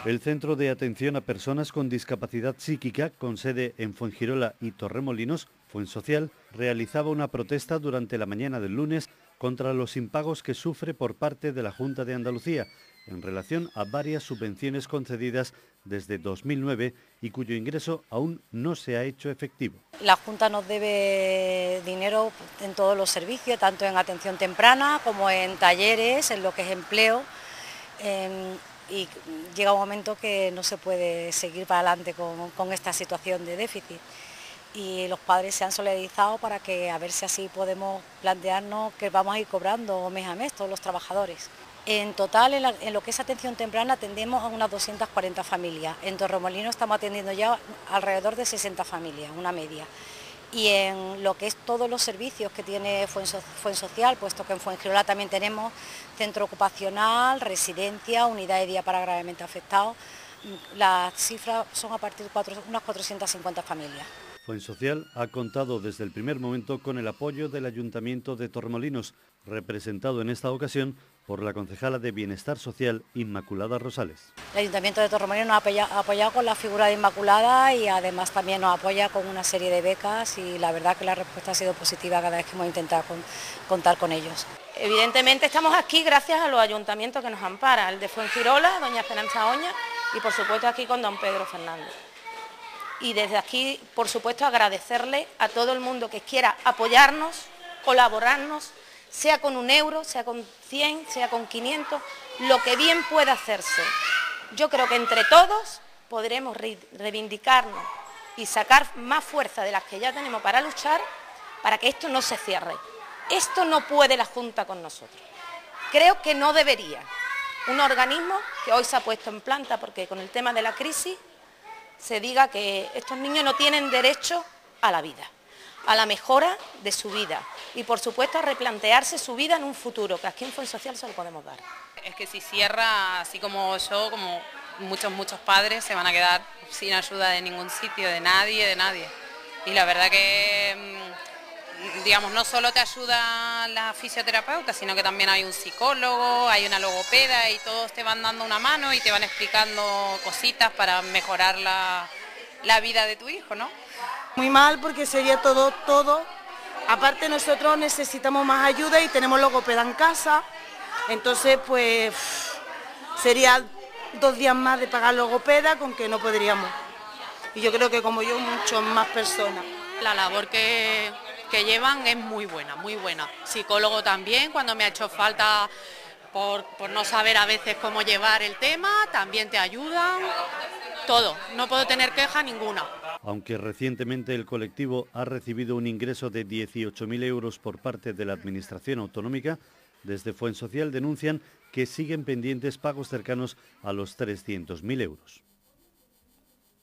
El Centro de Atención a Personas con Discapacidad Psíquica, con sede en Fuengirola y Torremolinos, Fuensocial, realizaba una protesta durante la mañana del lunes contra los impagos que sufre por parte de la Junta de Andalucía en relación a varias subvenciones concedidas desde 2009 y cuyo ingreso aún no se ha hecho efectivo. La Junta nos debe dinero en todos los servicios, tanto en atención temprana como en talleres, en lo que es empleo. Y llega un momento que no se puede seguir para adelante con esta situación de déficit. Y los padres se han solidarizado para que a ver si así podemos plantearnos que vamos a ir cobrando mes a mes todos los trabajadores. En total, en lo que es atención temprana, atendemos a unas 240 familias. En Torremolinos estamos atendiendo ya alrededor de 60 familias, una media. Y en lo que es todos los servicios que tiene Fuensocial, puesto que en Fuengirola también tenemos centro ocupacional, residencia, unidad de día para gravemente afectados, las cifras son a partir de unas 450 familias. Fuensocial ha contado desde el primer momento con el apoyo del Ayuntamiento de Torremolinos, representado en esta ocasión por la concejala de Bienestar Social, Inmaculada Rosales. El Ayuntamiento de Torremolinos nos ha apoyado con la figura de Inmaculada y además también nos apoya con una serie de becas y la verdad que la respuesta ha sido positiva cada vez que hemos intentado contar con ellos. Evidentemente estamos aquí gracias a los ayuntamientos que nos amparan, el de Fuengirola, doña Esperanza Oña y por supuesto aquí con don Pedro Fernández. Y desde aquí, por supuesto, agradecerle a todo el mundo que quiera apoyarnos, colaborarnos, sea con 1 euro, sea con 100, sea con 500, lo que bien pueda hacerse. Yo creo que entre todos podremos reivindicarnos y sacar más fuerza de las que ya tenemos para luchar, para que esto no se cierre. Esto no puede la Junta con nosotros. Creo que no debería. Un organismo que hoy se ha puesto en planta porque con el tema de la crisis se diga que estos niños no tienen derecho a la vida, a la mejora de su vida y por supuesto a replantearse su vida en un futuro, que aquí en Fuensocial se lo podemos dar. Es que si cierra, así como yo, como muchos padres, se van a quedar sin ayuda de ningún sitio, de nadie. Y la verdad que, digamos, no solo te ayuda la fisioterapeuta, sino que también hay un psicólogo, hay una logopeda y todos te van dando una mano y te van explicando cositas para mejorar la vida de tu hijo, ¿no? Muy mal porque sería todo. Aparte nosotros necesitamos más ayuda y tenemos logopeda en casa, entonces pues sería 2 días más de pagar logopeda con que no podríamos. Y yo creo que como yo, muchas más personas. La labor que llevan es muy buena. Psicólogo también, cuando me ha hecho falta por no saber a veces cómo llevar el tema, también te ayudan, todo, no puedo tener queja ninguna. Aunque recientemente el colectivo ha recibido un ingreso de 18.000 euros por parte de la Administración Autonómica, desde Fuensocial denuncian que siguen pendientes pagos cercanos a los 300.000 euros.